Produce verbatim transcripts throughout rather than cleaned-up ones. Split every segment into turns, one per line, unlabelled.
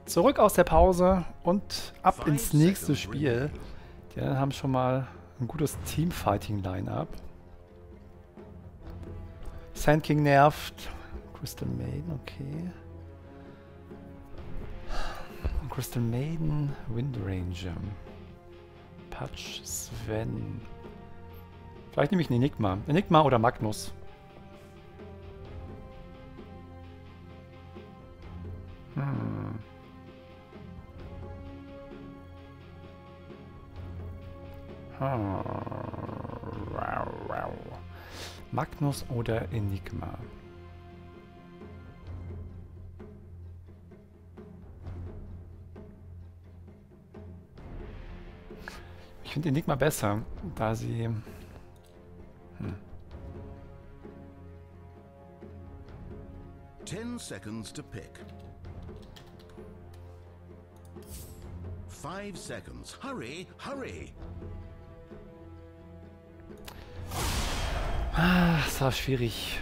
zurück aus der Pause und ab ins nächste Spiel. Die anderen haben schon mal ein gutes Teamfighting-Line-Up. Sand King nervt. Crystal Maiden, okay. Crystal Maiden, Wind Ranger. Patch, Sven. Vielleicht nehme ich einen Enigma. Enigma oder Magnus. Hm. Ah. Wow, wow. Magnus oder Enigma. Ich finde Enigma besser, da sie... Hm.
Ten seconds to pick. Five seconds. Hurry, hurry.
Ah, das war schwierig.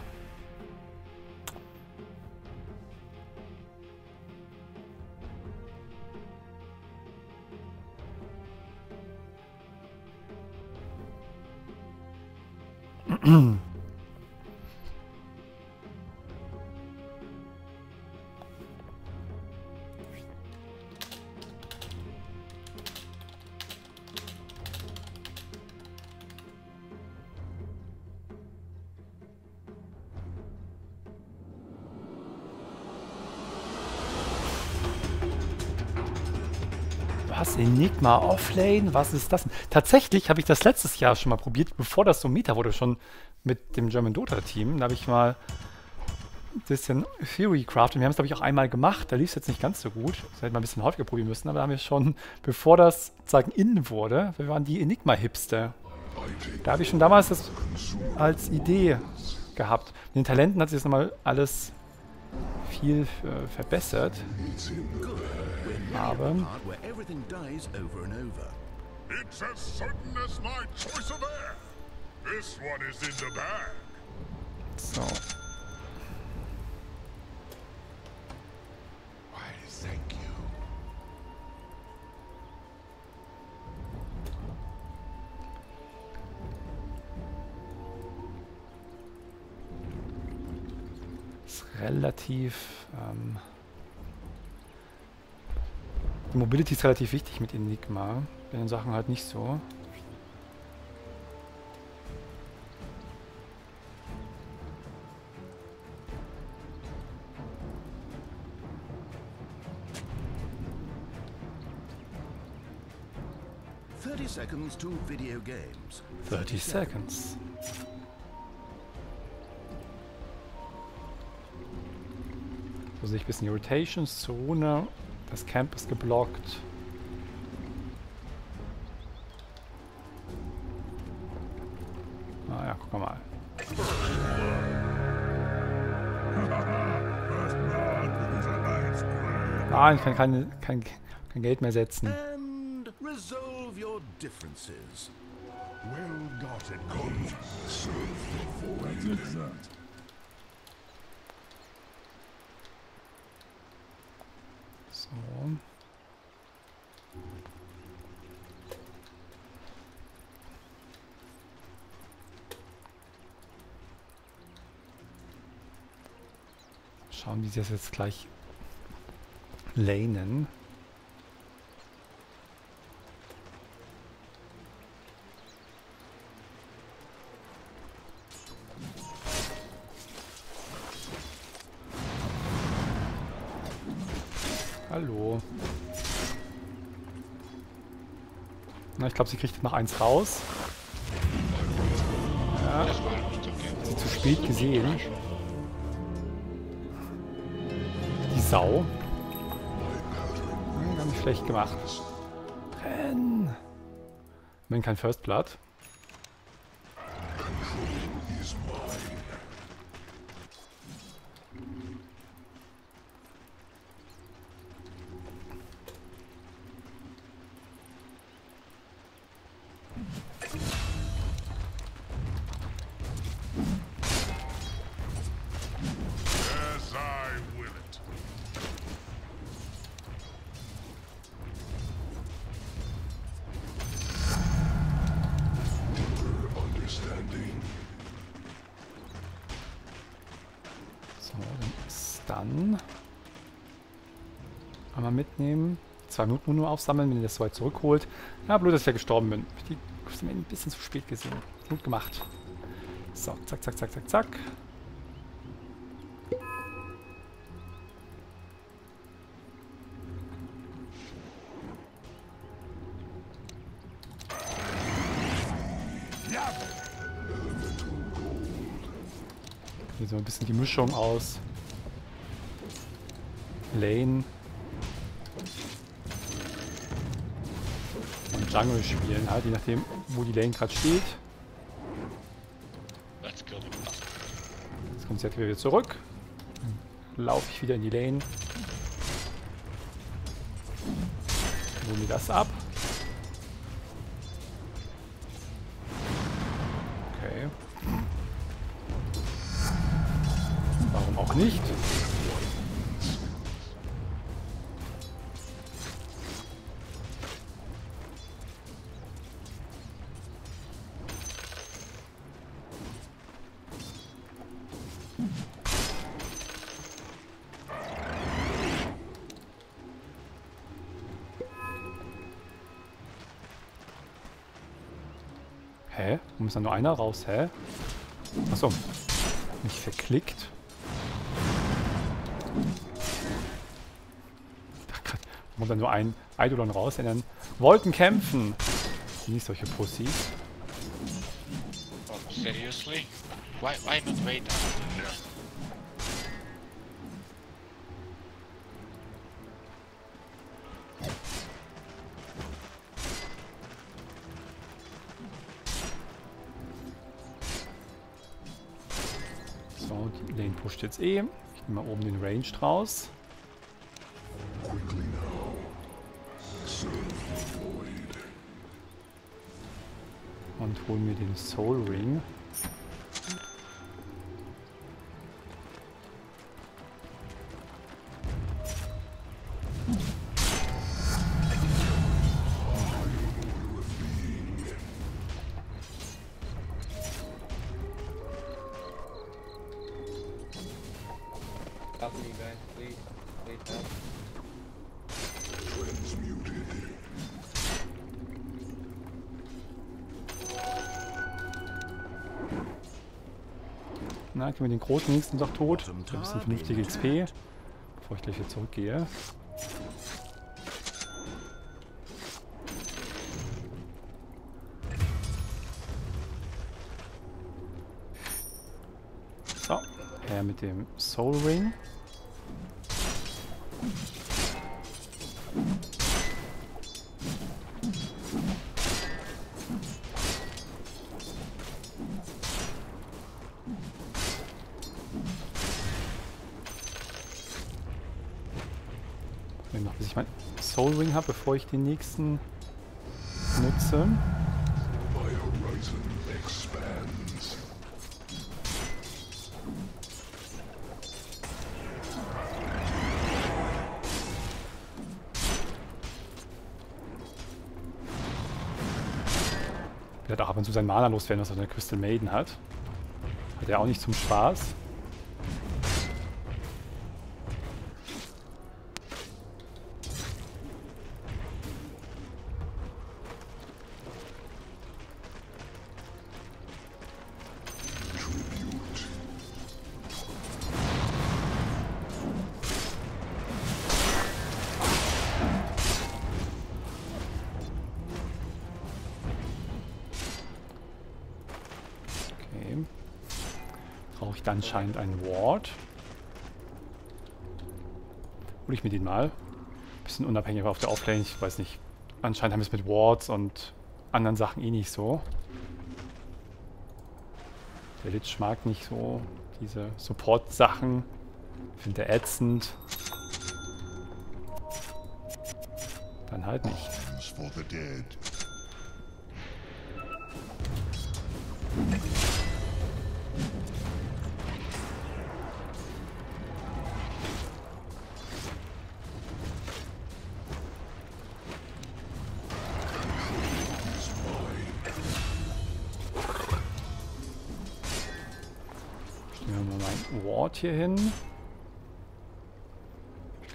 Was? Enigma Offlane? Was ist das denn? Tatsächlich habe ich das letztes Jahr schon mal probiert, bevor das so Meta wurde, schon mit dem German Dota Team. Da habe ich mal ein bisschen Theorycraft und wir haben es, glaube ich, auch einmal gemacht. Da lief es jetzt nicht ganz so gut. Das hätte man ein bisschen häufiger probieren müssen, aber da haben wir schon, bevor das sozusagen in wurde, wir waren die Enigma-Hipster. Da habe ich schon damals das als Idee gehabt. Mit den Talenten hat sich das nochmal alles viel äh, verbessert. Aber
It's as certain as my choice of air. This one is in the bag.
so.
Why, thank you.
Ist relativ... Ähm, die Mobility ist relativ wichtig mit Enigma. Bei den Sachen halt nicht so.
thirty seconds to video games.
thirty seconds. So sehe ich ein bisschen die Rotations zur Rune. Das Camp ist geblockt. Ah ja, guck mal. Nein, ich kann keine, kein, kein Geld mehr setzen.
And resolve your differences.
Well got it, Cody. Serve your dessert.
So. Schauen, wie sie das jetzt gleich lanen. Hallo. Na, ich glaube, sie kriegt noch eins raus. Ja. Hat sie zu spät gesehen. Die Sau. Hm, gar nicht schlecht gemacht. Renn! Wenn kein First Blood. Dann einmal mitnehmen. Zwei Minuten nur aufsammeln, wenn ihr das so weit zurückholt. Ja, blöd, dass ich ja gestorben bin. Ich habe die ein bisschen zu spät gesehen. Gut gemacht. So, zack, zack, zack, zack, zack. Hier so ein bisschen die Mischung aus Lane und Jungle spielen, halt, je nachdem, wo die Lane gerade steht. Jetzt kommt sie halt wieder zurück. Dann laufe ich wieder in die Lane. Hol mir das ab. Okay. Warum auch nicht? Hä? Warum ist da nur einer raus? Hä? Achso. Nicht verklickt. Ich dachte gerade, warum kommt da nur ein Eidolon raus? Denn dann wollten kämpfen. Nicht solche Pussys.
Oh, seriously? Why, why not wait until
So, die Lane pusht jetzt eh. Ich nehme mal oben den Range raus. Und hol mir den Soul Ring.
Help me, guys, please. Please help.
Na, kriegen wir den großen nächsten doch tot. Ein bisschen vernünftige X P. Bevor ich gleich wieder zurückgehe. So, her mit dem Soul Ring. Noch bis ich mein Soul Ring habe, bevor ich den nächsten nutze. Der hat auch ab und zu sein Mana loswerden, was er eine Crystal Maiden hat. Hat er auch nicht zum Spaß. Brauche ich da anscheinend einen Ward. Hol ich mir den mal. Bisschen unabhängig auf der Offlane, ich weiß nicht. Anscheinend haben wir es mit Wards und anderen Sachen eh nicht so. Der Lich mag nicht so diese Support-Sachen. Finde er ätzend. Dann halt nicht.
For the dead.
Stellen wir mal meinen Ward hier hin.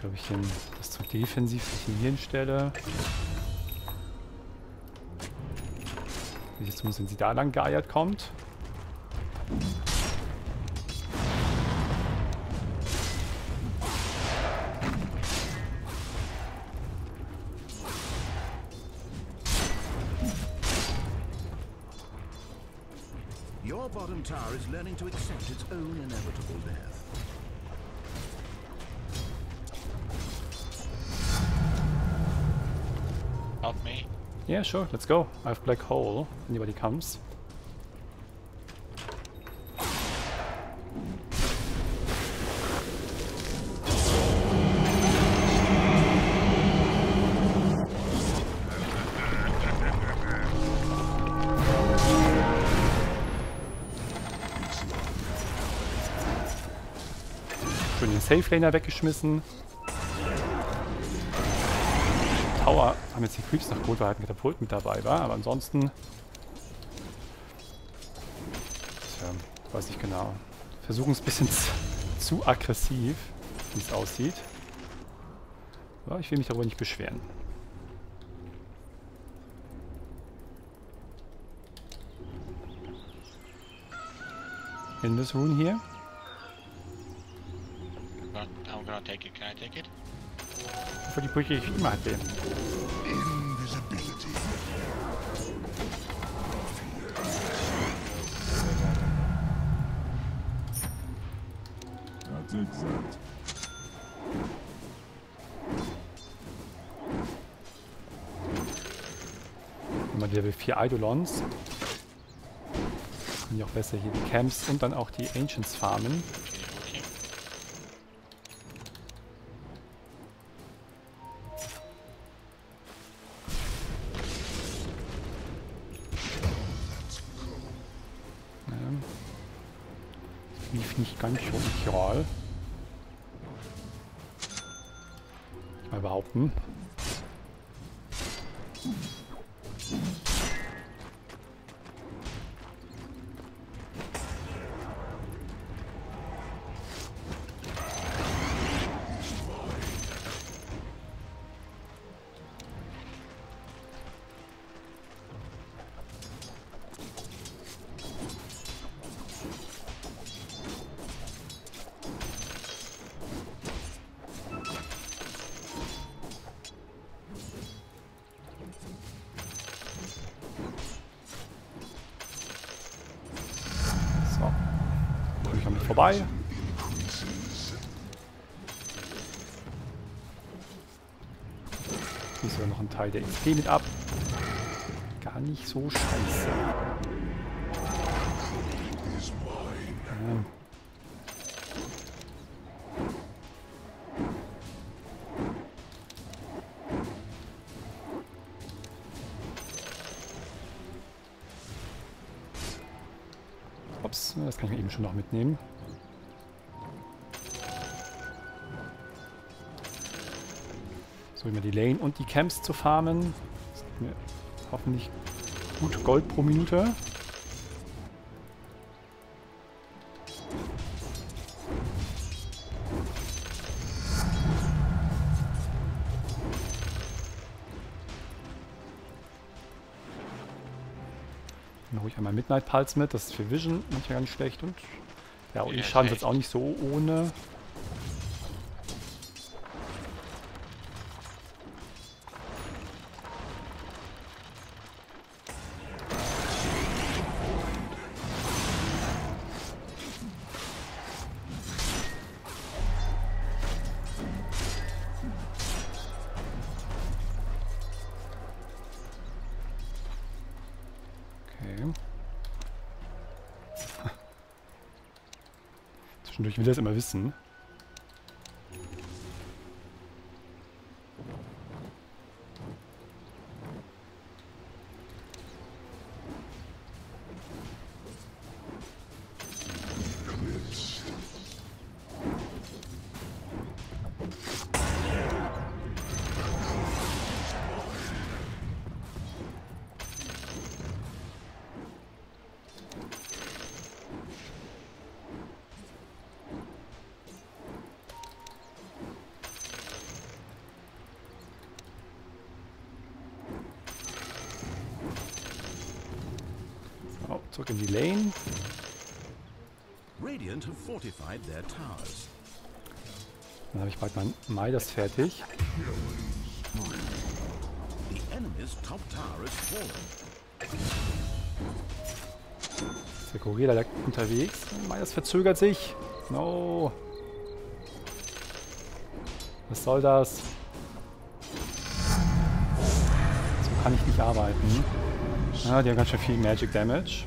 ob ich den, das zu defensiv hier hinstelle. Wie jetzt muss, wenn sie da lang geeiert kommt.
Your bottom tower is learning to accept its own inevitable death.
Help me.
Yeah, sure, let's go. I have black hole. Anybody comes. Schön den Safe Laner weggeschmissen. Tower haben jetzt die Creeps noch gut, weil halt ein Katapult mit dabei war, aber ansonsten. Tja, weiß ich genau. Versuchen es ein bisschen zu, zu aggressiv, wie es aussieht. Aber ich will mich darüber nicht beschweren. In this rune here.
But I'm gonna take it. Can I take it?
Für die Brücke ich immer hatte.
Invisibility. That's exact.
Immer die Level vier Eidolons. Können die auch besser hier die Camps und dann auch die Ancients farmen.
Okay.
Ja. Das lief nicht ganz so ideal. Ich mal behaupten. Vorbei. Hier ist ja noch ein Teil der X P mit ab. Gar nicht so scheiße. Ja. Ups, das kann ich mir eben schon noch mitnehmen. So, immer die Lane und die Camps zu farmen. Das gibt mir hoffentlich gut Gold pro Minute. Dann hole ich einmal Midnight Pulse mit, das ist für Vision manchmal gar nicht schlecht. Und ja, und die
Ja,
Schaden ist
echt.
jetzt auch nicht so ohne. Okay. Zwischendurch will er es immer wissen. Zurück in die Lane.
Radiant have fortified their towers.
Dann habe ich bald mein Midas fertig.
The enemy's top tower is fallen.
Ist der Gorilla da unterwegs? Midas verzögert sich. No. Was soll das? So kann ich nicht arbeiten. Ja, die haben ganz schön viel Magic Damage.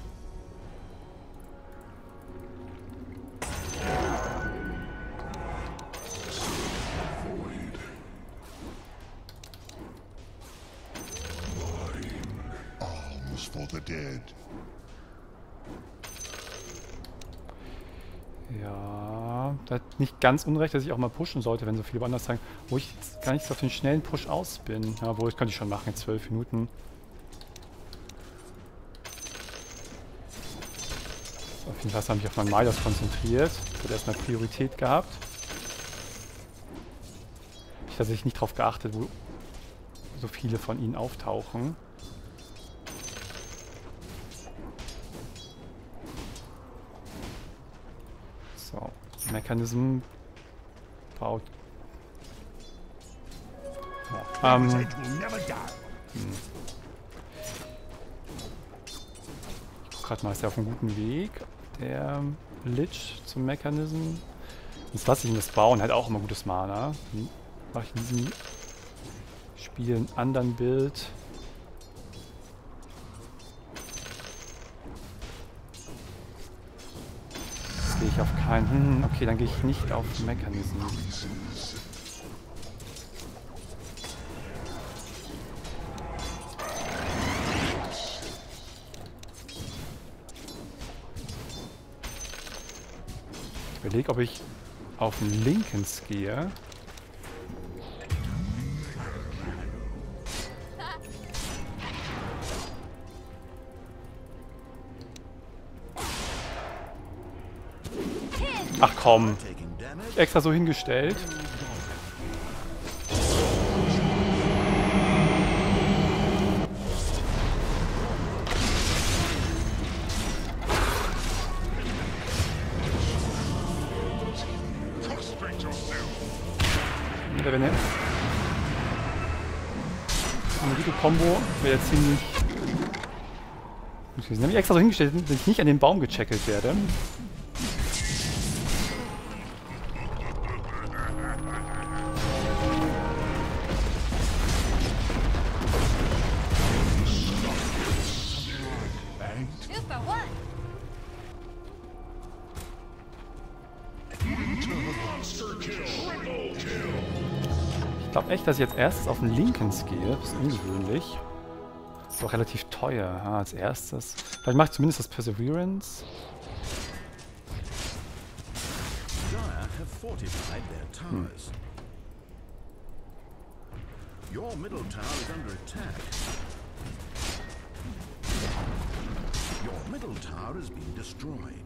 Alms for the dead.
Ja, das hat nicht ganz unrecht, dass ich auch mal pushen sollte, wenn so viele woanders sagen, wo ich jetzt gar nicht so auf den schnellen Push aus bin. Ja, wo ich könnte ich schon machen in zwölf Minuten. So, auf jeden Fall habe ich auf mein Midas konzentriert. Das hat erstmal Priorität gehabt. Ich habe tatsächlich nicht darauf geachtet, wo so viele von ihnen auftauchen. So, Mechanism baut. Ja, ähm,
It will never die.
ich guck gerade mal, ist der auf einem guten Weg, der Lich zum Mechanism. Jetzt lasse ich ihn das bauen, hat auch immer gutes Mana. Hm. Mache ich in diesem Spiel einen anderen Bild. Gehe ich auf keinen. Hm, okay, dann gehe ich nicht auf Mechanism. Ich überlege, ob ich auf den Linkens gehe. Ach komm,
Taking damage.
extra so hingestellt.
Prostrate yourself.
Oder wenn er eine gute Combo wäre jetzt ziemlich. Den habe ich extra so hingestellt, dass ich nicht an den Baum gecheckelt werde. Ich glaube echt, dass ich jetzt erstes auf den Linkens gehe. Das ist ungewöhnlich. Ist auch relativ teuer. Ja, als erstes. Vielleicht mache ich zumindest das Perseverance.
Dire have fortified their towers. Your middle tower is under attack. Your middle tower has been destroyed.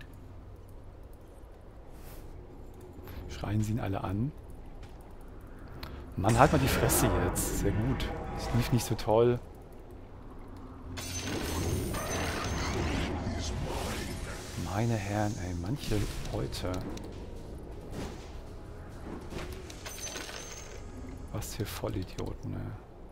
Schreien sie ihn alle an. Mann, halt mal die Fresse jetzt. Sehr gut. Es lief nicht so toll. Meine Herren, ey, manche Leute. Was für Vollidioten, ey.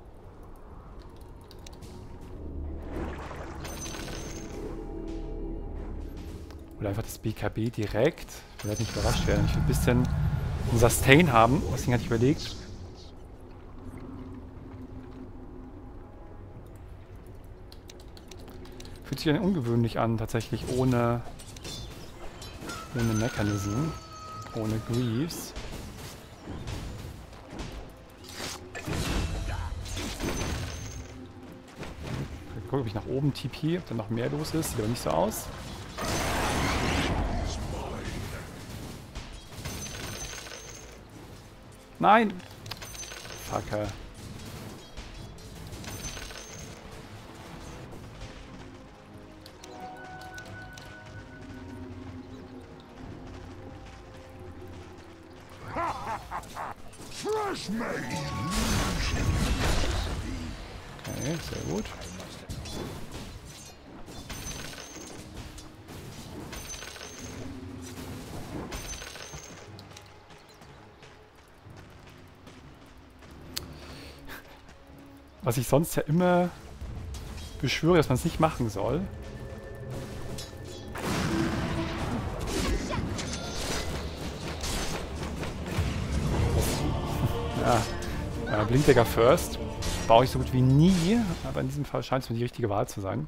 Oder einfach das B K B direkt. Ich will halt nicht überrascht werden. Ich will ein bisschen ein Sustain haben. Deswegen hatte ich überlegt. Fühlt sich ungewöhnlich an, tatsächlich ohne, ohne Mechanism, ohne Greaves. Ich gucke, ob ich nach oben T P, ob da noch mehr los ist. Sieht aber nicht so aus. Nein! Fucker.
Fresh made.
Okay, sehr gut. Was ich sonst ja immer beschwöre, dass man es nicht machen soll. Ja, äh, Blinkdagger First. Baue ich so gut wie nie, aber in diesem Fall scheint es mir die richtige Wahl zu sein.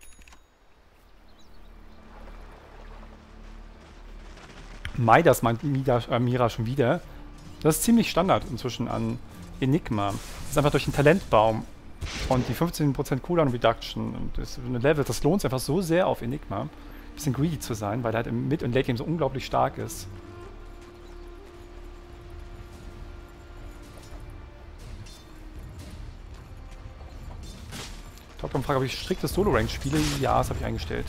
Midas meint Mida, äh, Mira schon wieder. Das ist ziemlich Standard inzwischen an Enigma. Das ist einfach durch den Talentbaum und die fünfzehn Prozent Cooldown Reduction und das eine Level, das lohnt sich einfach so sehr auf Enigma, ein bisschen greedy zu sein, weil er halt im Mid- und Late-Game so unglaublich stark ist. Talkbaum fragt, ob ich striktes Solo-Range spiele. Ja, das habe ich eingestellt.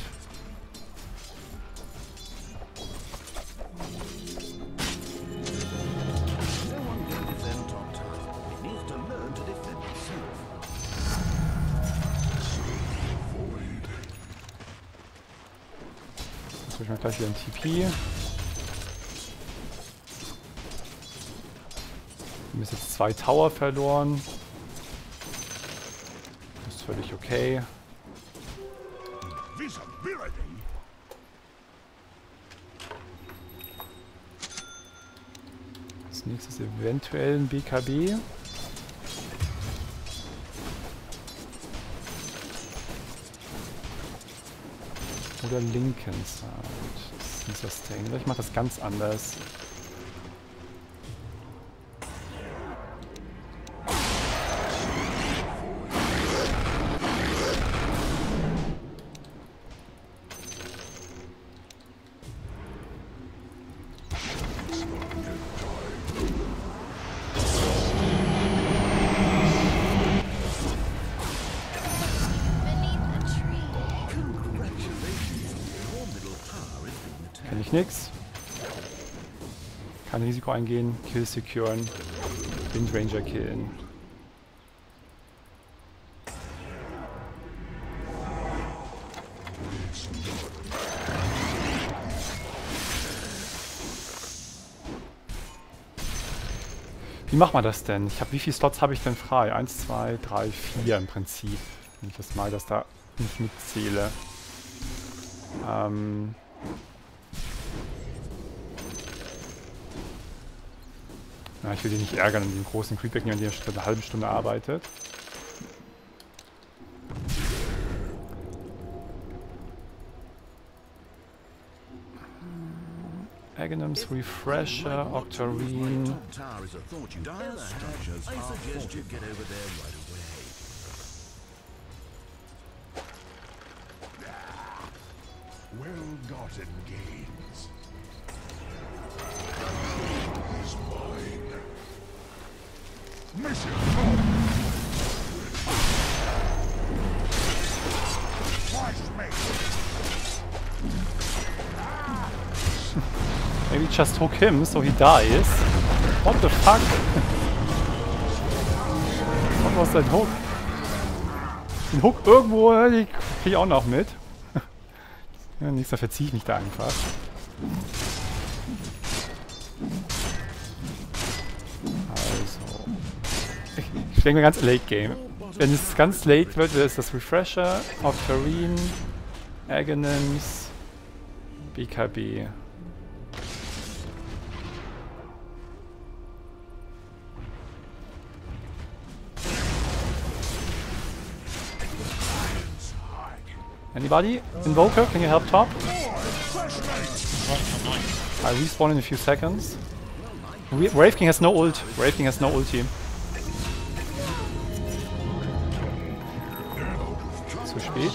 Jetzt hole ich mal gleich wieder ein T P. Wir haben jetzt zwei Tower verloren. Das ist völlig okay. Als nächstes eventuell ein B K B. Oder linken Side. Das ist nicht sustainable. Ich mache das ganz anders. Kann ich nix. Kein Risiko eingehen. Kill securen. Windranger killen. Wie macht man das denn? Ich habe, wie viele Slots habe ich denn frei? eins, zwei, drei, vier im Prinzip. Wenn ich das mal das da nicht mitzähle. Ähm... Ja, ich will den nicht ärgern und den großen Creep wegnehmen, der schon eine halbe Stunde arbeitet. Aghanims, Refresher, Octarine.
Well-gotten gains. Mission
Maybe just hook him so he dies. What the fuck? What was that hook? Den Hook irgendwo, die krieg ich auch noch mit. Ja, nächster verziehe ich mich da einfach. Ich denke mir ganz Late Game. Wenn es ganz late wird, ist das Refresher, Octarine, Aghanims, B K B. Anybody? Invoker, can you help top? I respawn in a few seconds. Wraith King has no ult. Wraith King has no ulti. Zu spät.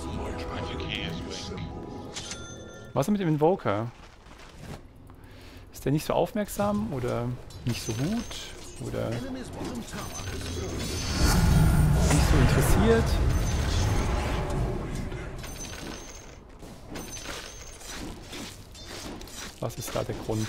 Was ist mit dem Invoker? Ist der nicht so aufmerksam oder nicht so gut? Oder nicht so interessiert? Was ist da der Grund?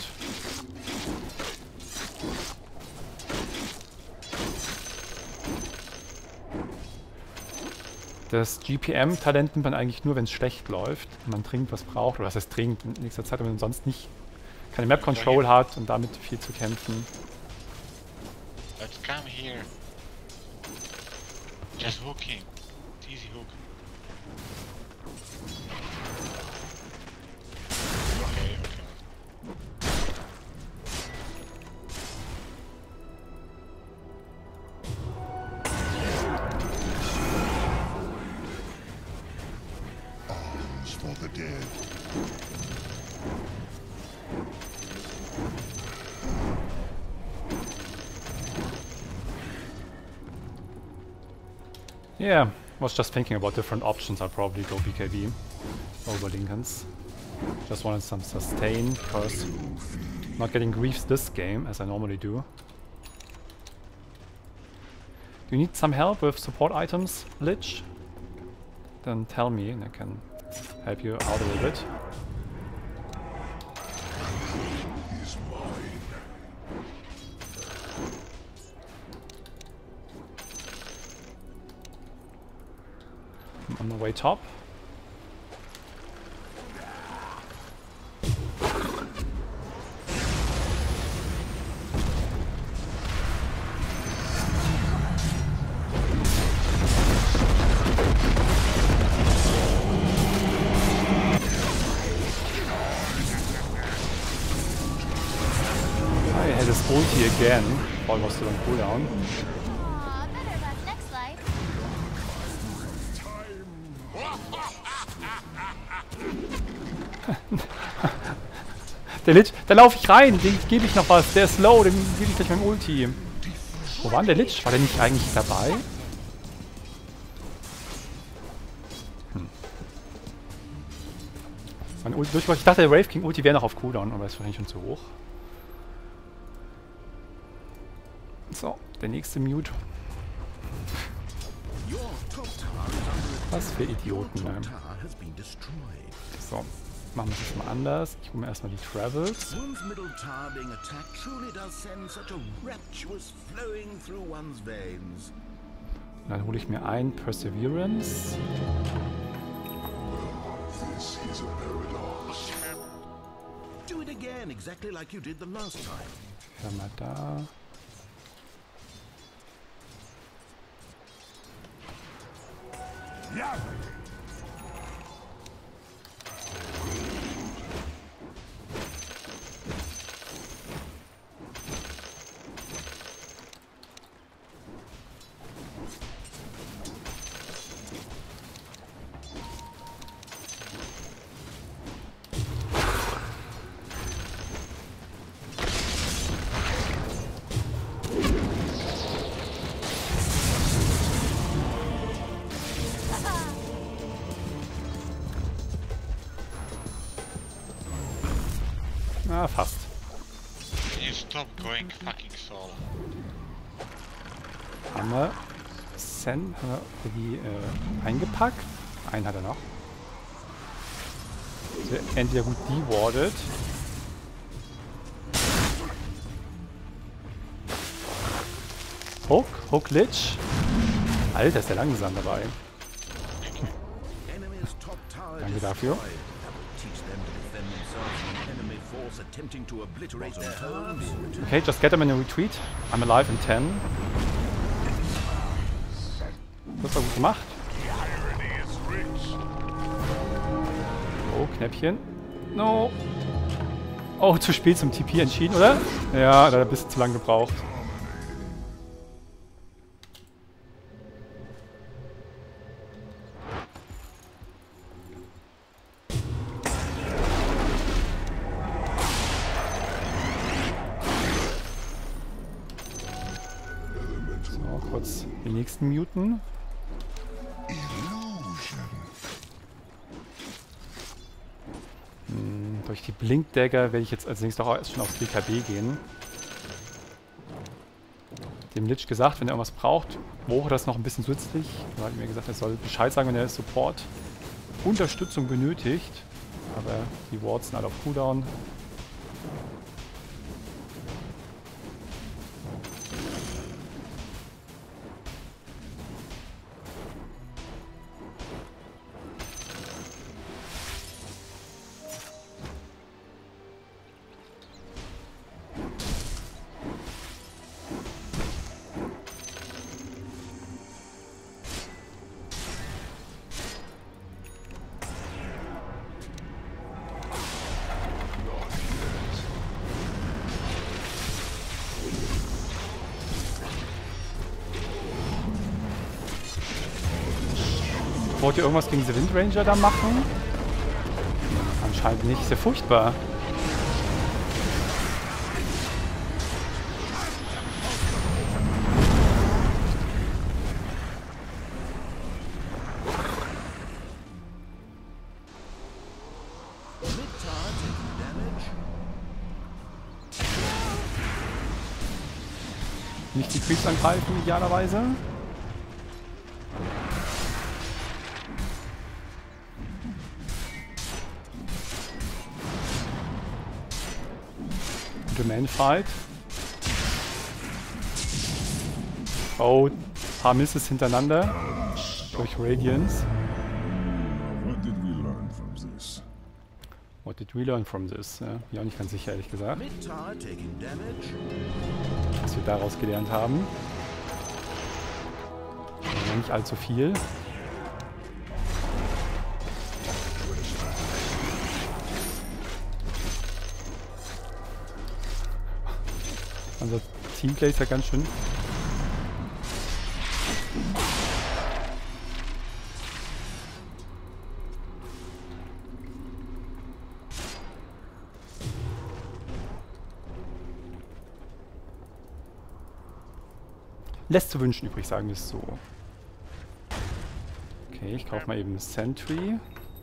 Das G P M-Talent nimmt man eigentlich nur, wenn es schlecht läuft und man dringend was braucht, oder was heißt dringend in nächster Zeit, wenn man sonst nicht keine Map-Control hat und damit viel zu kämpfen.
Let's come here. Just hooking. It's easy hook. Okay, okay.
Arms for the dead.
Yeah, was just thinking about different options. I'll probably go B K B over Lincolns. Just wanted some sustain because not getting griefs this game as I normally do. Do you need some help with support items, Lich? Then tell me and I can help you out a little bit.
Is mine.
I'm on my way top. I had his ulti again, almost still on cooldown.
Aw, better luck next life.
Der Lich, da laufe ich rein, dem gebe ich noch was, der ist low, dem gebe ich gleich mein Ulti. Wo war denn der Lich? War der nicht eigentlich dabei? Hm. Mein Ulti durch, ich dachte der Wraith King Ulti wäre noch auf Cooldown, aber ist wahrscheinlich schon zu hoch. So, der nächste Mute.
Your top tower is under
Was für
attack. Your
Idioten,
top
ne?
tower has been destroyed.
So, machen wir das mal anders. Ich hole mir erstmal die Travels.
One's middle tower being attacked truly does send such a rapturous flowing through one's veins.
Und dann hole ich mir ein Perseverance.
This is a paradox.
Do it again, exactly like you did the last time.
Dann mal da.
Yeah.
Ah, fast.
Can you stop going fucking solo?
Haben wir Sen haben wir die äh, eingepackt. Einen hat er noch. Also entweder gut dewardet. Hook, Hook Lich. Alter, ist der langsam dabei.
Enemy's top tower
Danke
destroyed.
dafür.
That will teach them to defend themselves from enemy force attempting to obliterate their homes.
Okay, just get him in a retreat. I'm alive in ten. Das war gut gemacht.
Irony is rich.
Oh, Knäppchen. No. Oh, zu spät zum T P entschieden, oder? Ja, da hat er ein bisschen zu lang gebraucht. So, kurz die nächsten muten.
Illusion.
Hm, durch die Blinkdagger werde ich jetzt als nächstes auch erst schon aufs B K B gehen. Dem Lich gesagt, wenn er irgendwas braucht, brauche das noch ein bisschen zusätzlich. Er hat mir gesagt, er soll Bescheid sagen, wenn er Support Unterstützung benötigt. Aber die Wards sind alle auf Cooldown. Wollt ihr irgendwas gegen diese Windranger da machen? Anscheinend nicht. Ist ja furchtbar. Nicht die Creeps angreifen, idealerweise. Gute Man-Fight. Oh, paar Misses hintereinander. Durch Radiance.
What did we learn from this?
What did we learn from this? Ja, bin auch nicht ganz sicher, ehrlich gesagt.
Mid-tower taking damage.
Was wir daraus gelernt haben. Aber nicht allzu viel. Unser Teamplay ist ja ganz schön. Lässt zu wünschen übrig, sagen wir es so. Okay, ich kaufe mal eben Sentry.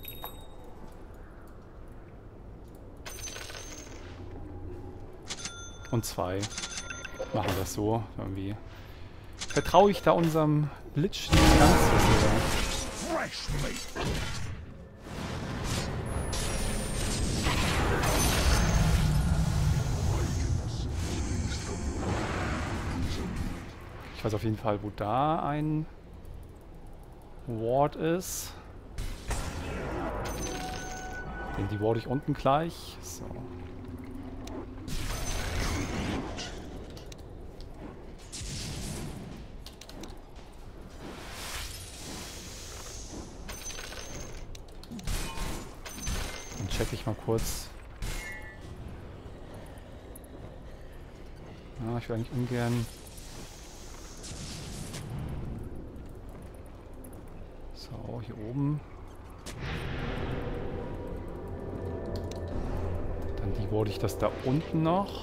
Und zwei. Machen wir das so. Irgendwie. Vertraue ich da unserem Lich nicht ganz so sehr.
Fresh meat!
Ich weiß auf jeden Fall, wo da ein Ward ist. Den die ward ich unten gleich. So. Dann check ich mal kurz. Ja, ich will eigentlich ungern. So, hier oben. Dann die wurde ich das da unten noch.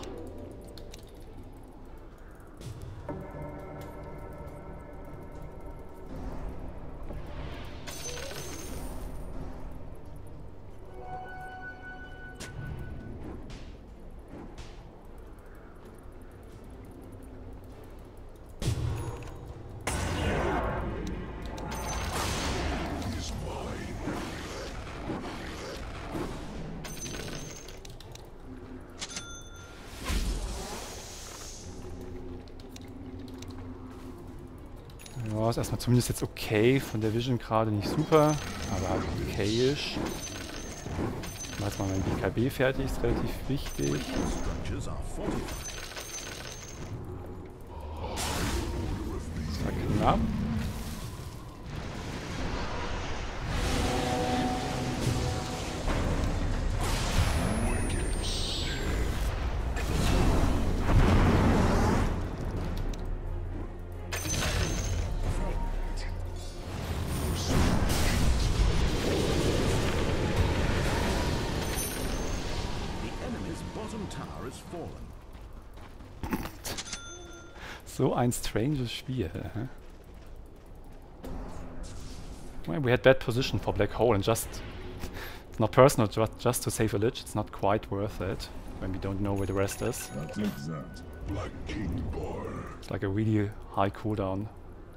Ja, ist erstmal zumindest jetzt okay. Von der Vision gerade nicht super, aber halt okayisch. Ich mach jetzt mal mein B K B fertig, ist relativ wichtig.
Structures are fortified.
Das war knapp. So ein stranges Spiel. Huh? Well, we had bad position for Black Hole and just... It's not personal, just, just to save a lich, it's not quite worth it when we don't know where the rest is.
I take that, Black King Bar.
It's like a really high cooldown.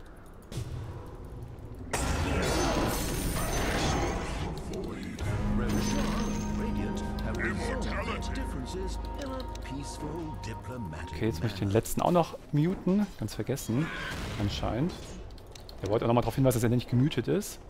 Okay, jetzt möchte ich den letzten auch noch muten. Ganz vergessen, anscheinend. Der wollte auch nochmal darauf hinweisen, dass er nicht gemutet ist.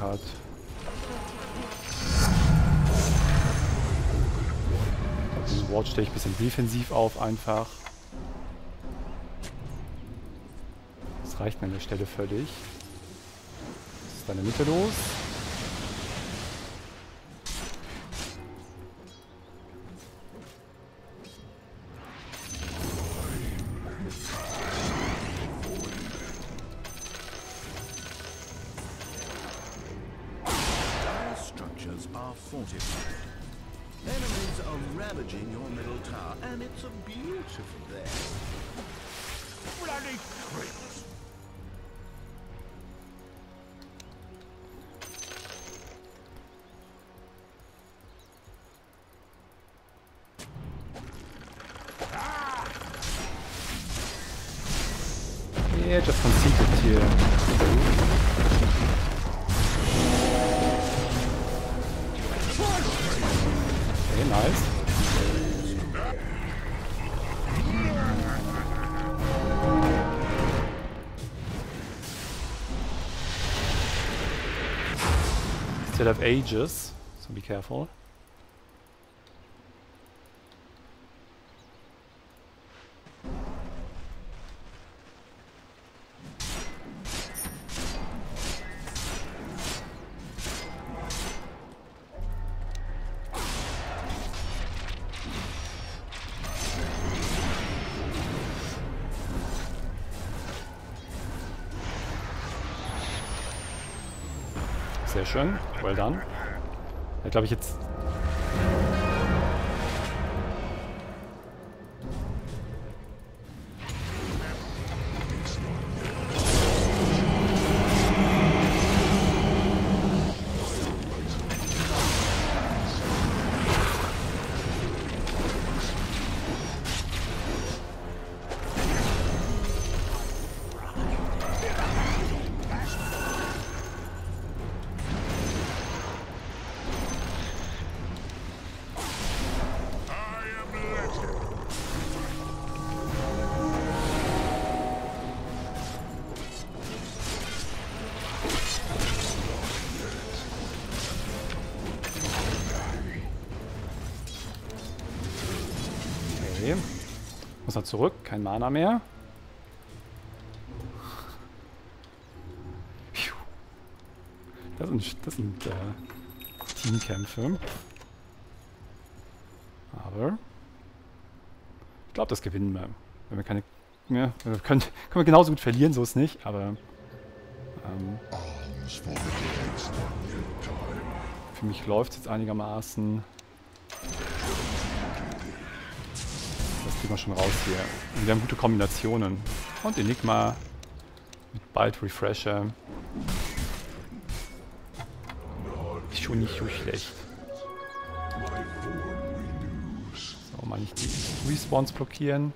hat. Den Ward stelle ich ein bisschen defensiv auf einfach. Das reicht mir an der Stelle völlig. Was ist da in der Mitte los?
Fortified. Enemies are ravaging your middle tower, and it's a beautiful day. Bloody creeps!
Yeah, just conceded here. Okay, nice. Still have Aegis, so be careful. Sehr schön, well done. Ja, glaube ich jetzt... Okay. Muss er zurück, kein Mana mehr. Das sind, das sind äh, Teamkämpfe. Aber ich glaube, das gewinnen wir. Wenn wir keine... Ja, wir können, können wir genauso gut verlieren, so ist nicht, aber ähm, für mich läuft es jetzt einigermaßen. Das kriegen wir schon raus hier. Und wir haben gute Kombinationen. Und Enigma mit bald Refresher. Ist schon nicht so schlecht. So, mal nicht die Respawns blockieren.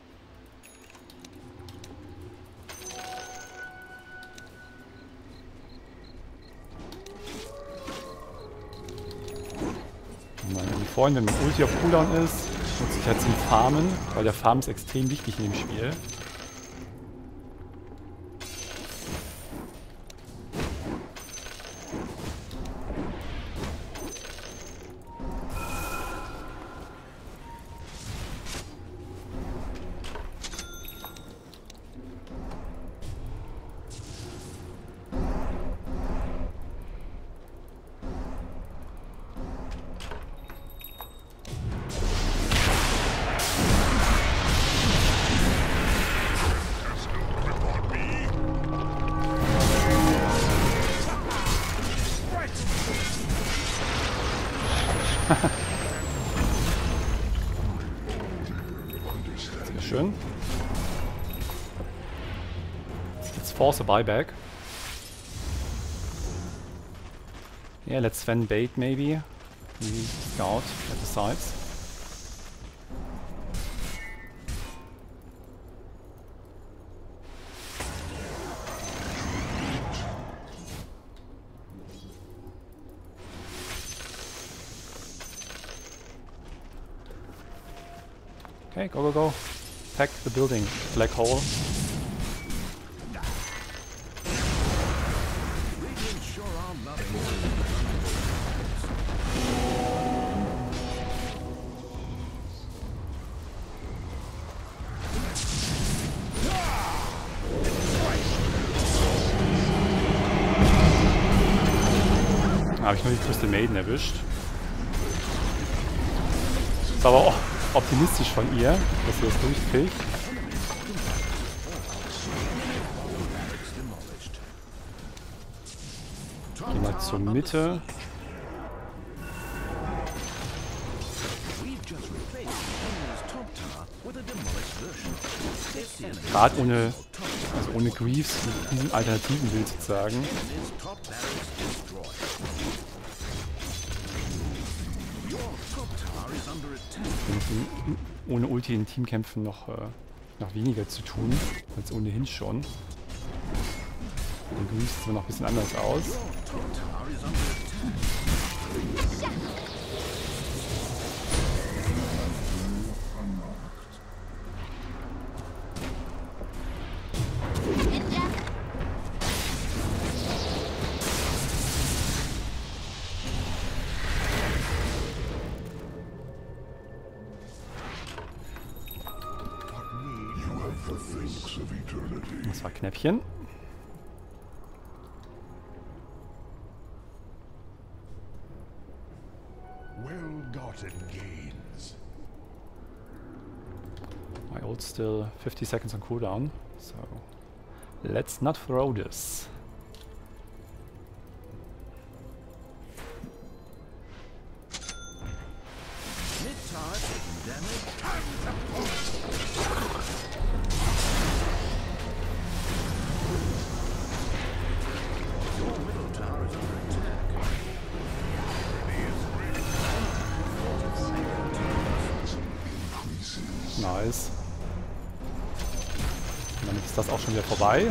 Wie vorhin, wenn mein Ulti auf Cooldown ist, nutze ich halt zum Farmen, weil der Farm ist extrem wichtig in dem Spiel. Sehr schön. Let's force a buyback. Yeah, let's Sven bait maybe. Maybe scout at the sides. Okay, go, go, go. Attack the building. Black hole.
Radiant sure are loving
habe ich nur die Crystal Maiden erwischt. Ist aber auch optimistisch von ihr, dass sie das durchkriegt. Gehen wir zur Mitte. Gerade ohne, also ohne Greaves mit diesem alternativen Bild sozusagen. Ohne Ulti in Teamkämpfen noch, äh, noch weniger zu tun, als ohnehin schon. Und Greaves sieht noch ein bisschen anders aus. Das war Knäppchen.
Well-gotten gains.
My ult still fifty seconds on cooldown, so let's not throw this. Nice. Und damit ist das auch schon wieder vorbei.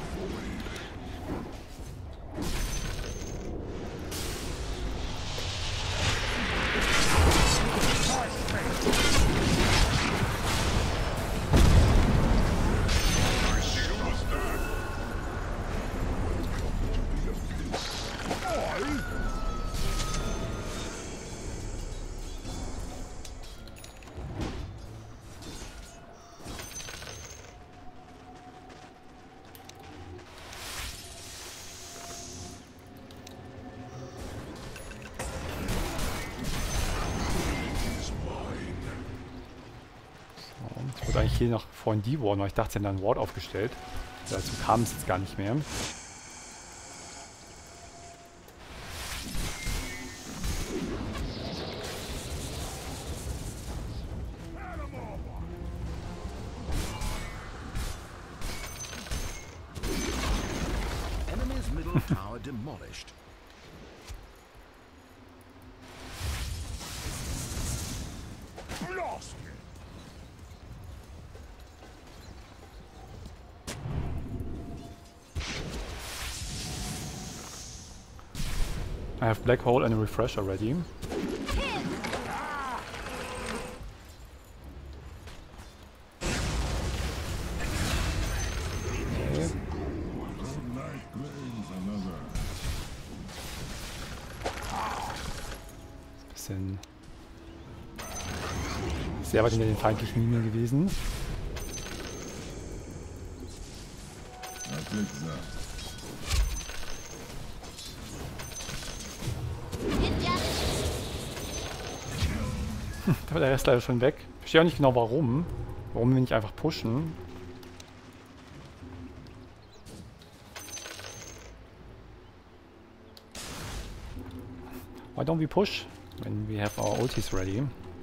Ich wollte eigentlich hier noch vorhin die Ward, aber ich dachte, sie haben da ein Ward aufgestellt. Dazu kam es jetzt gar nicht mehr.
Enemy's middle tower demolished.
Lost it.
I have Black Hole and a Refresh already. Bisschen sehr weit hinter den feindlichen Linien gewesen. Da war der Rest leider schon weg. Ich verstehe auch nicht genau warum. Warum wir nicht einfach pushen. Why don't we push when we have our ultis ready?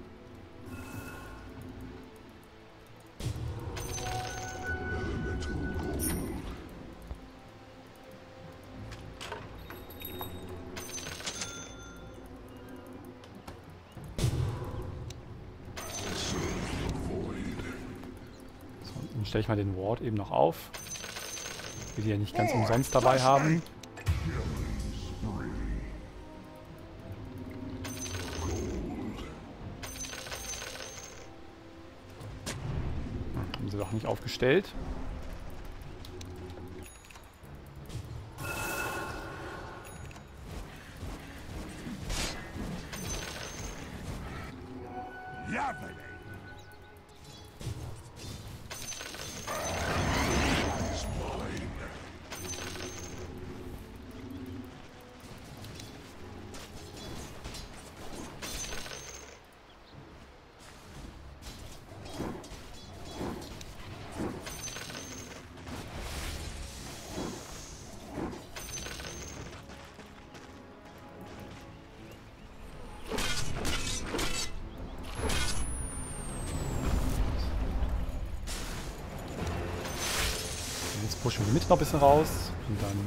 Dann stelle ich mal den Ward eben noch auf. Will die ja nicht ganz umsonst dabei haben. Haben sie doch nicht aufgestellt. Jetzt pushen wir die Mitte noch ein bisschen raus und dann.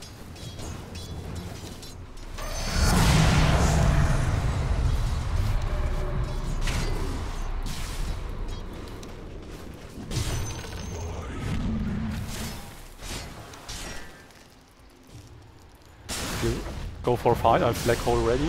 Go for a fight, I have Black Hole ready.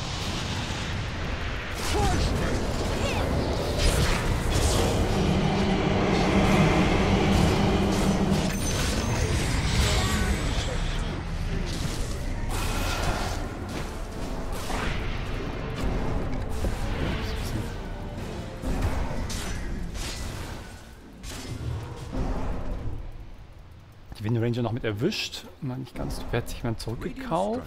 Die Wind Ranger noch mit erwischt. Mal nicht ganz, wer hat sich mal zurückgekauft.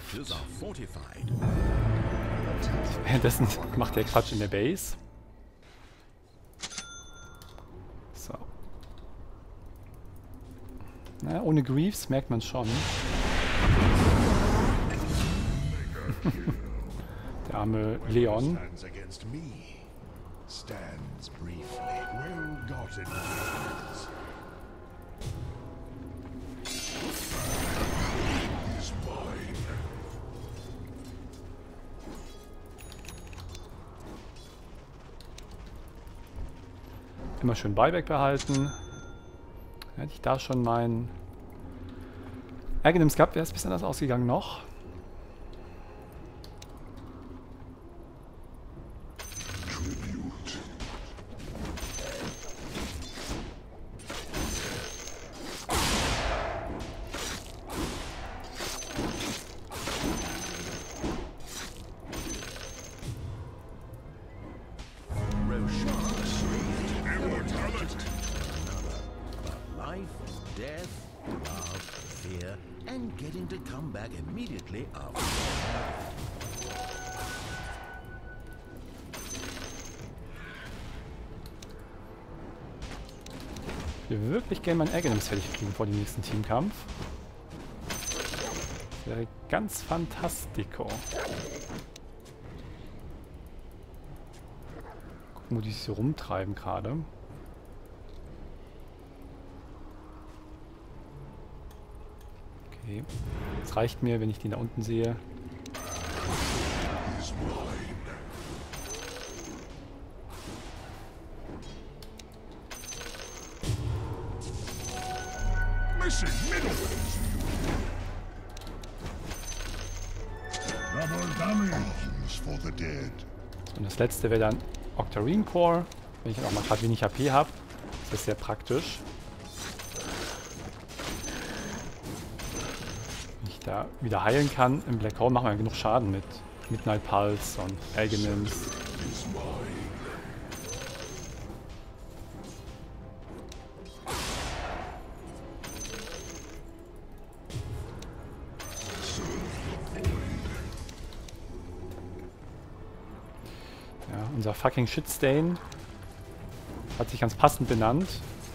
Währenddessen macht der Quatsch in der Base. So. Naja, ohne Greaves merkt man schon. Der arme Leon. Immer schön Buyback behalten. Hätte ich da schon meinen Aghanim's gehabt, wäre es ein bisschen anders ausgegangen noch. Ich will wirklich gerne meinen Aghanims fertig kriegen vor dem nächsten Teamkampf. Das wäre ganz fantastico. Gucken, wo die sich so rumtreiben gerade. Okay. Es reicht mir, wenn ich den da unten sehe. Und das letzte wäre dann Octarine Core, wenn ich auch mal gerade wenig H P habe. Das ist sehr praktisch. Wenn ich da wieder heilen kann, im Black Hole machen wir genug Schaden mit Midnight Pulse und Aghanims. Unser fucking Shitstain hat sich ganz passend benannt.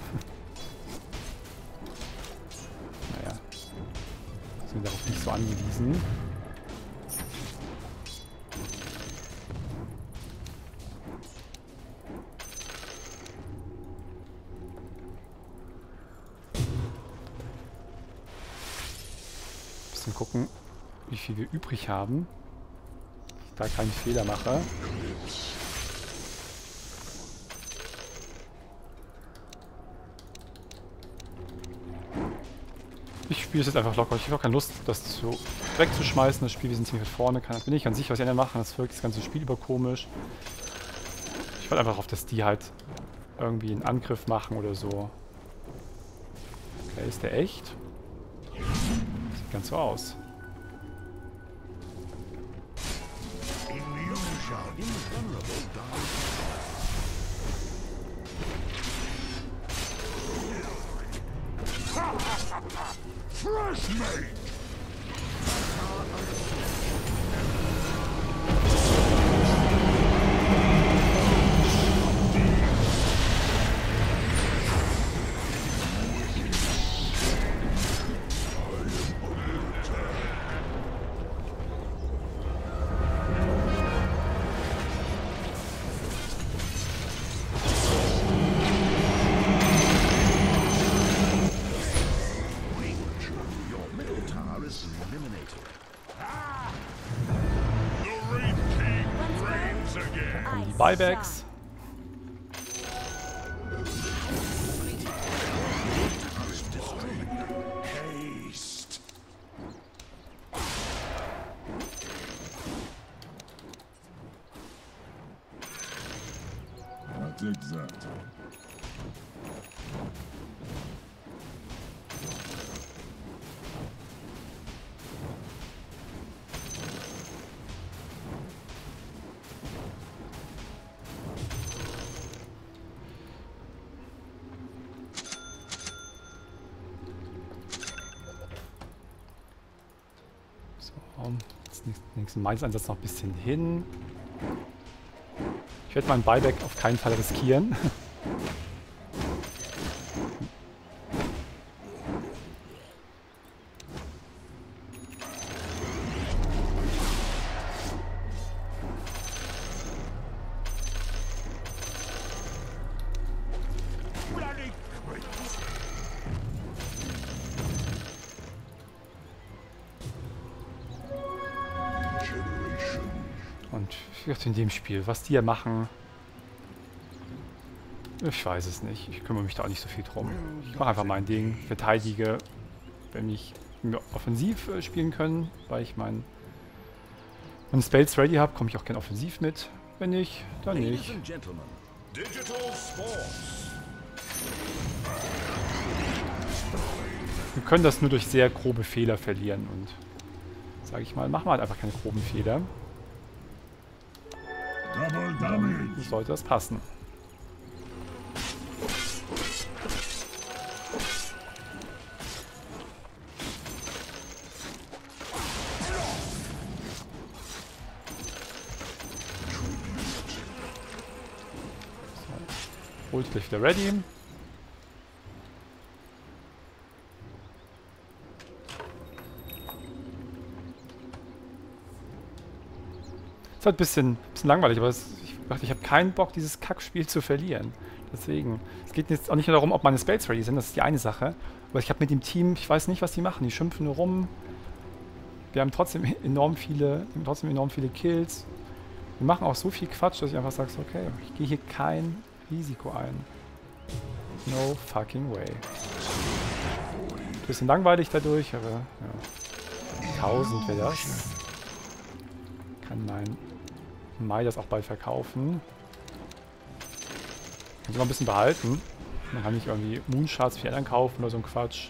Naja, sind wir darauf nicht so angewiesen. Bisschen gucken, wie viel wir übrig haben. Dass ich da keinen Fehler mache. Ich spiele es jetzt einfach locker. Ich habe auch keine Lust, das so wegzuschmeißen. Das Spiel, wir sind ziemlich weit vorne. Kann, bin ich ganz sicher, was die anderen machen. Das wirkt das ganze Spiel über komisch. Ich wollte einfach auf, dass die halt irgendwie einen Angriff machen oder so. Okay, ist der echt? Sieht ganz so aus.
Fresh mate!
Buybacks.
Haste. I'll take that.
Jetzt nächsten Mainz-Einsatz noch ein bisschen hin. Ich werde meinen Buyback auf keinen Fall riskieren. Und in dem Spiel, was die hier machen, ich weiß es nicht. Ich kümmere mich da auch nicht so viel drum. Ich mache einfach mein Ding, verteidige, wenn ich offensiv äh, spielen können, weil ich mein, meine Spells ready habe, komme ich auch gerne offensiv mit. Wenn nicht, dann
Ladies
nicht.
and gentlemen, digital sports.
Wir können das nur durch sehr grobe Fehler verlieren und, sage ich mal, machen wir halt einfach keine groben Fehler.
Double damage.
Dann sollte das passen. So. Holt gleich wieder ready. Ist halt ein bisschen, bisschen langweilig, aber es, ich dachte, ich habe keinen Bock, dieses Kackspiel zu verlieren. Deswegen. Es geht jetzt auch nicht nur darum, ob meine Spells ready sind, das ist die eine Sache. Aber ich habe mit dem Team, ich weiß nicht, was die machen. Die schimpfen nur rum. Wir haben trotzdem enorm viele, haben trotzdem enorm viele Kills. Wir machen auch so viel Quatsch, dass ich einfach sage, okay, ich gehe hier kein Risiko ein. No fucking way. Bisschen langweilig dadurch, aber ja. tausend wäre das. Kann mein Mai das auch bald verkaufen. Kann ich mal ein bisschen behalten. Dann kann ich irgendwie Moonshards für die anderen kaufen oder so ein Quatsch.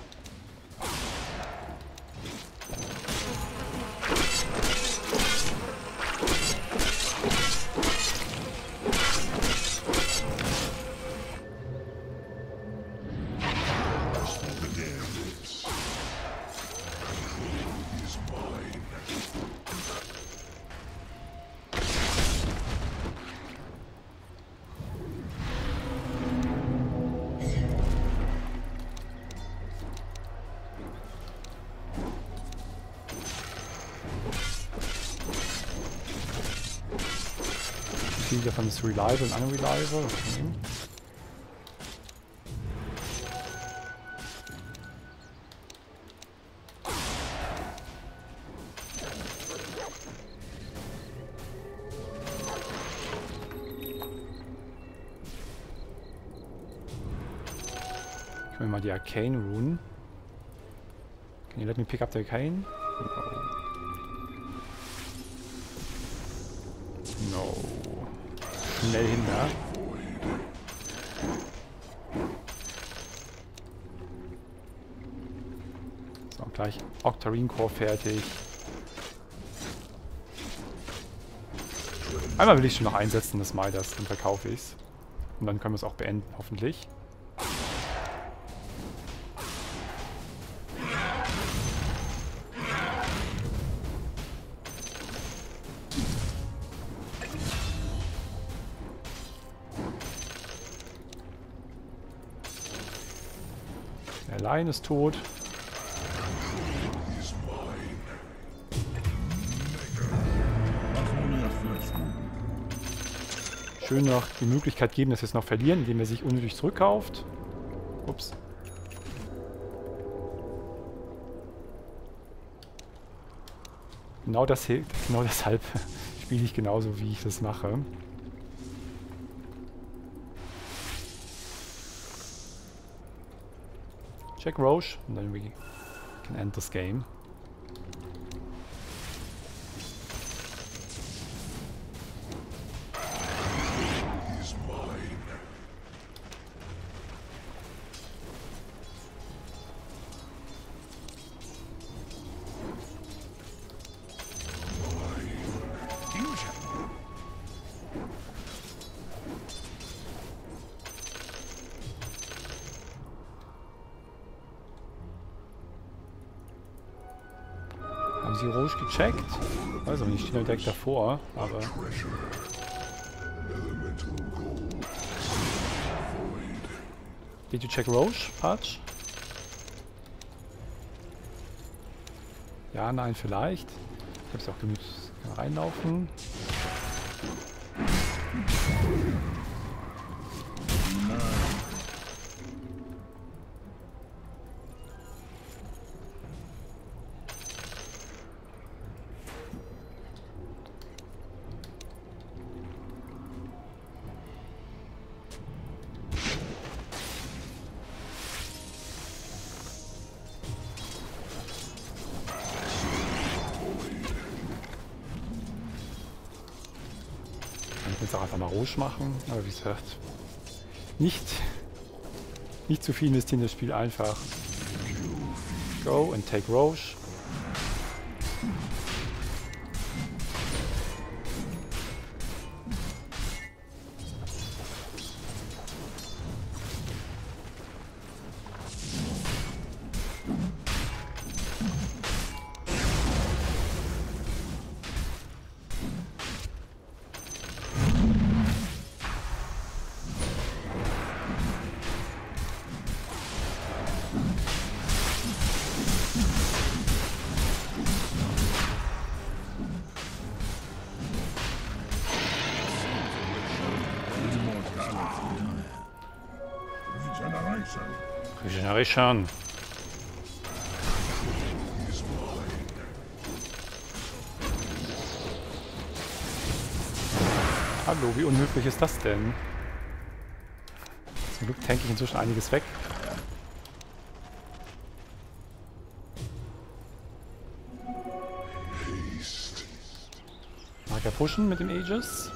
Viel davon ist reliable und unreliable. Okay. Ich will mal die Arcane Rune. Can you let me pick up the Arcane? No. No. Schnell hin, ja. So, gleich Octarine Core fertig. Einmal will ich schon noch einsetzen, das Mal das, dann verkaufe ich es. Und dann können wir es auch beenden, hoffentlich. Der Lion ist tot. Schön noch die Möglichkeit geben, dass wir es noch verlieren, indem er sich unnötig zurückkauft. Ups. Genau, das, genau deshalb spiele ich genauso, wie ich das mache. Check Roche, and then we can end this game. Haben Sie Roche gecheckt? Weiß aber nicht, ich stehe direkt davor, aber... Did you check Roche, Patch? Ja, nein, vielleicht. Ich habe es auch gemütlich reinlaufen. Ich will es auch einfach mal Roche machen, aber wie gesagt, nicht, nicht zu viel investieren in das Spiel, einfach go and take Roche. Regeneration. Hallo, wie unhöflich ist das denn? Zum Glück tanke ich inzwischen einiges weg. Mag er pushen mit dem Aegis?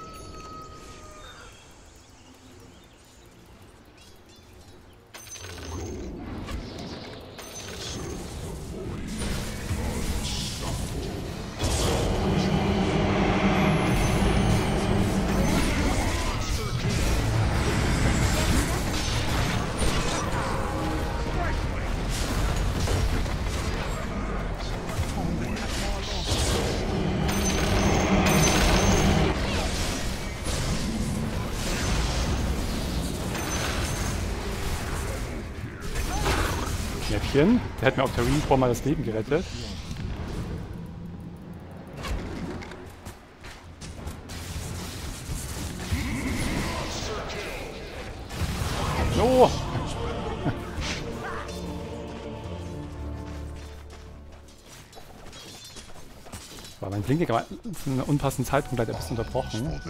Schnäppchen. Der hat mir auf der Recall mal das Leben gerettet. So. War mein Blink aber zu einem unpassenden Zeitpunkt leider ein bisschen unterbrochen.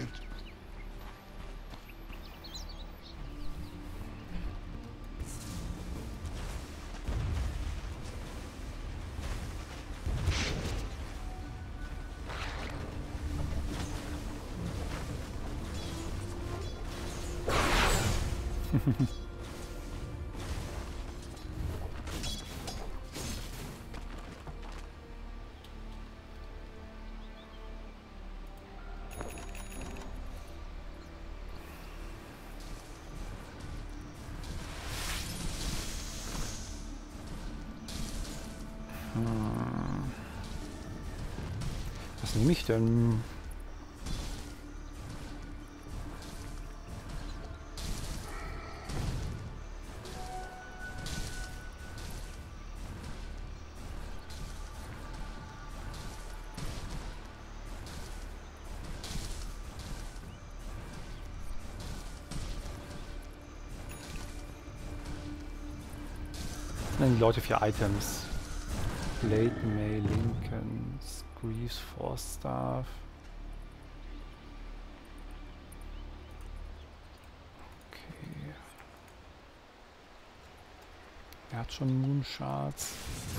Was nehme ich denn? Was nennen die Leute für Items? Blade, May, Lincoln, Greaves, Force Staff. Okay. Er hat schon Moonshards.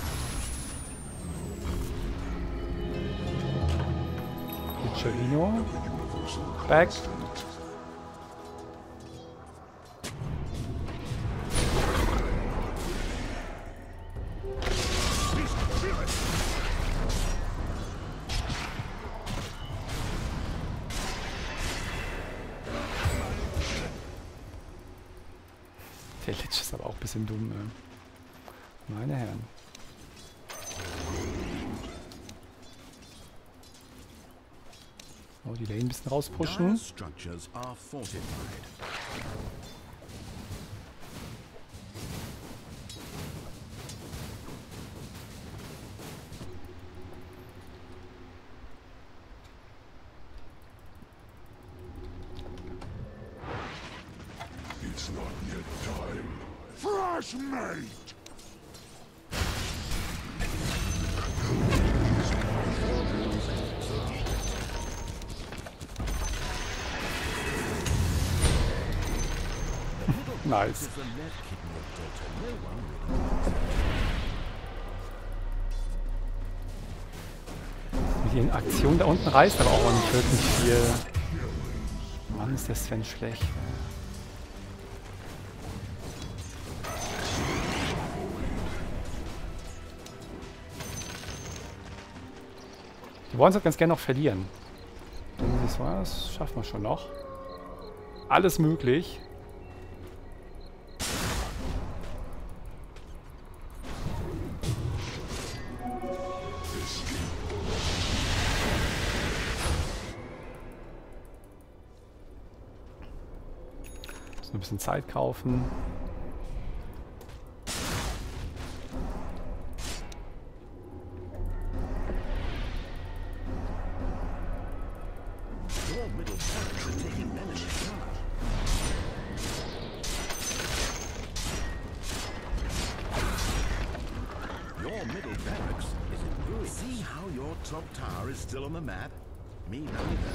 Cherino. Back. Der Lich ist aber auch ein bisschen dumm, ey. Meine Herren. Oh, die Lane ein bisschen rauspushen.
Dire structures are fortified.
It's not yet time. Fresh meat!
Nice. Die Aktion da unten reißt aber auch nicht wirklich viel. Mann, ist der Sven schlecht. Wir wollen es halt ganz gerne noch verlieren. Das war, das schaffen wir schon noch. Alles möglich. Ein bisschen Zeit kaufen.
Your middle barracks is in ruins. See how your top tower is still on the map? Me neither.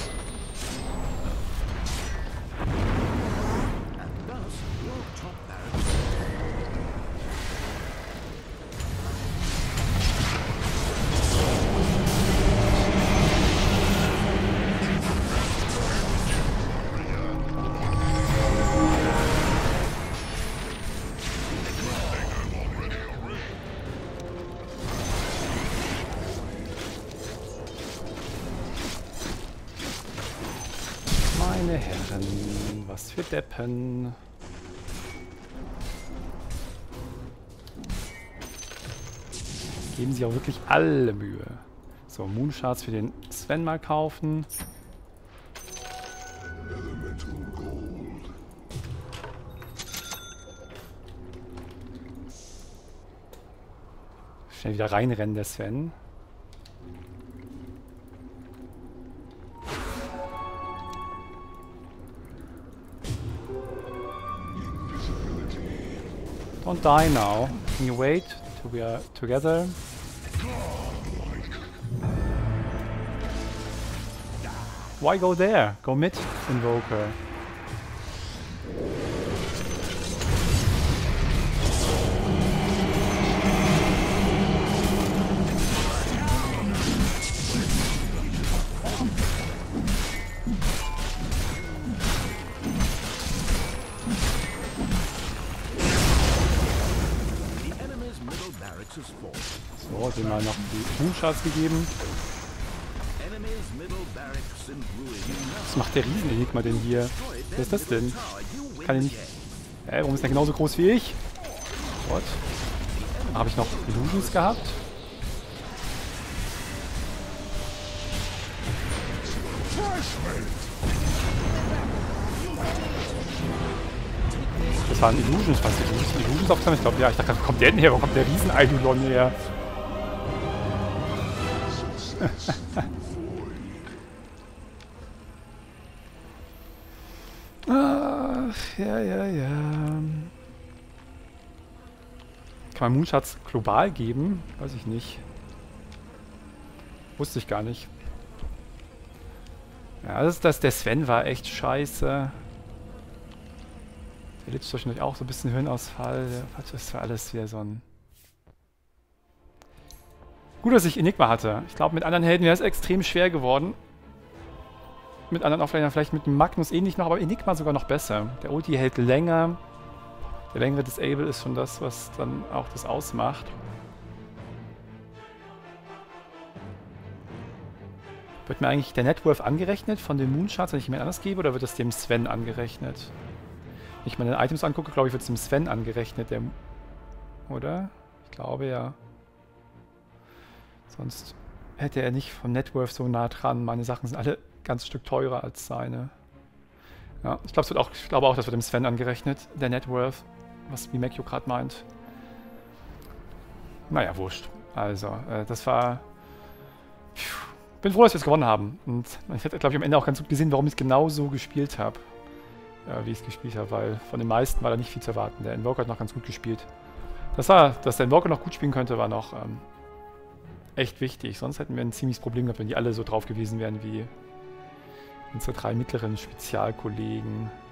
And thus, your top barracks.
Meine Herren, was für Deppen. Geben sie auch wirklich alle Mühe. So, Moonshards für den Sven mal kaufen. Schnell wieder reinrennen, der Sven. Don't die now. Can you wait till we are together? Why go there? Go mid, Invoker. So, dem mal noch die Moonshards gegeben. Was macht der Riesenenigma denn hier? Was ist das denn? Kann ich nicht... Äh, warum ist der genauso groß wie ich? What? Habe ich noch Illusions gehabt? Das waren Illusions, was ich Illusions, Illusions aufgesammelt. Ich glaube, ja, ich dachte, wo kommt der denn her? Wo kommt der Riesen-Eidolon her? Ach, ja, ja, ja. Kann man Moonshards global geben? Weiß ich nicht. Wusste ich gar nicht. Ja, das ist das. Der Sven war echt scheiße. Der Lich zwischendurch auch so ein bisschen Höhenausfall. Das war alles wieder so ein... Gut, dass ich Enigma hatte. Ich glaube, mit anderen Helden wäre es extrem schwer geworden. Mit anderen Offlinern vielleicht mit Magnus ähnlich noch, aber Enigma sogar noch besser. Der Ulti hält länger. Der längere Disable ist schon das, was dann auch das ausmacht. Wird mir eigentlich der Networth angerechnet von den Moonshards, wenn ich jemand anders gebe, oder wird das dem Sven angerechnet? Wenn ich meine Items angucke, glaube ich, wird es dem Sven angerechnet, der... Oder? Ich glaube, ja. Sonst hätte er nicht vom Networth so nah dran. Meine Sachen sind alle ganz Stück teurer als seine. Ja, ich glaube, es wird auch, ich glaube auch, das wird dem Sven angerechnet, der Networth, was wie Mekio gerade meint. Naja, wurscht. Also, äh, das war... Pfiuh. Bin froh, dass wir es gewonnen haben. Und ich hätte, glaube ich, am Ende auch ganz gut gesehen, warum ich es genau so gespielt habe. Äh, wie ich es gespielt habe, weil von den meisten war da nicht viel zu erwarten. Der Invoker hat noch ganz gut gespielt. Das war, dass der Invoker noch gut spielen könnte, war noch ähm, echt wichtig. Sonst hätten wir ein ziemliches Problem gehabt, wenn die alle so drauf gewesen wären wie unsere drei mittleren Spezialkollegen.